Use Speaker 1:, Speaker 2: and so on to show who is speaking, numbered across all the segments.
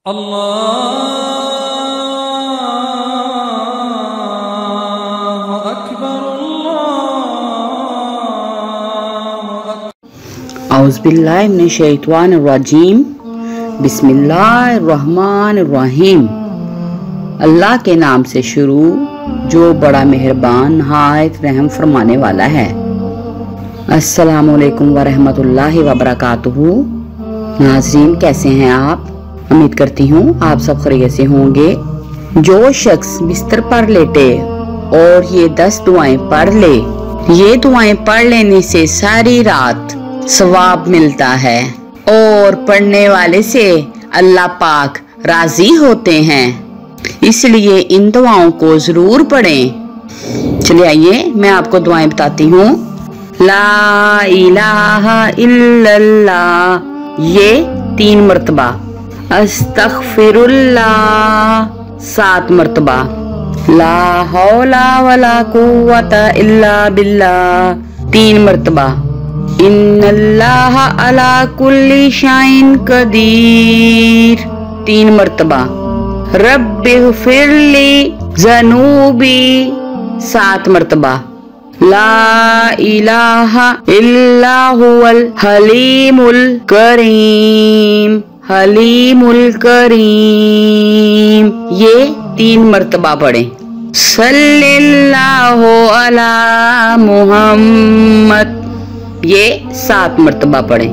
Speaker 1: اللہ اکبر اللہ اکبر۔
Speaker 2: اعوذ باللہ من الشیطان الرجیم، بسم اللہ الرحمن الرحیم۔ اللہ کے نام سے شروع جو بڑا مہربان نہایت رحم فرمانے والا ہے۔ السلام علیکم ورحمۃ اللہ وبرکاتہ۔ ناظرین کیسے ہیں آپ؟ امید کرتی ہوں آپ سب خیریت سے ہوں گے۔ جو شخص بستر پر لیٹے اور یہ 10 دعائیں پڑھ لے، یہ دعائیں پڑھ لینے سے ساری رات ثواب ملتا ہے اور پڑھنے والے سے اللہ پاک راضی ہوتے ہیں، اس لیے ان دعاؤں کو ضرور پڑھیں۔ چلیے آئیے میں آپ کو دعائیں بتاتی ہوں۔ لا الہ الا اللہ، یہ 3 مرتبہ۔ استغفر اللہ 7 مرتبہ۔ لا حول ولا قوت الا باللہ 3 مرتبہ۔ ان اللہ علی کل شیء قدیر 3 مرتبہ۔ رب اغفر لی ذنوبی 7 مرتبہ۔ لا الہ الا هو الحلیم الکریم، حلیم الکریم، یہ 3 مرتبہ پڑھیں۔ صلی اللہ علی محمد، یہ 7 مرتبہ پڑھیں۔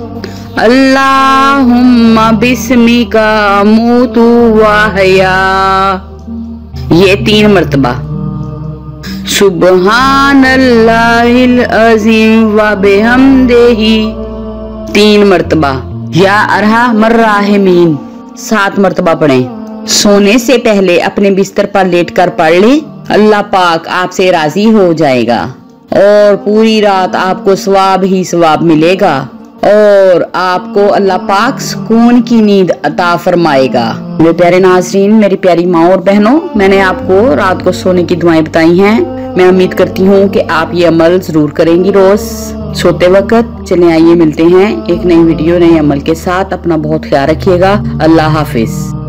Speaker 2: اللہم بسمک اموت واحیا، یہ 3 مرتبہ۔ سبحان اللہ العظیم وبحمدہ 3 مرتبہ۔ یا ارحم الراحمین 7 مرتبہ پڑھیں۔ سونے سے پہلے اپنے بستر پر لیٹ کر پڑھ لیں، اللہ پاک آپ سے راضی ہو جائے گا اور پوری رات آپ کو ثواب ہی ثواب ملے گا اور آپ کو اللہ پاک سکون کی نیند عطا فرمائے گا۔ میرے پیارے ناظرین، میری پیاری ماں اور بہنوں، میں نے آپ کو رات کو سونے کی دعائیں بتائی ہیں۔ میں امید کرتی ہوں کہ آپ یہ عمل ضرور کریں گی روز سوتے وقت۔ چلیں آئیے ملتے ہیں ایک نئی ویڈیو نئے عمل کے ساتھ۔ اپنا بہت خیال رکھیے گا۔ اللہ حافظ۔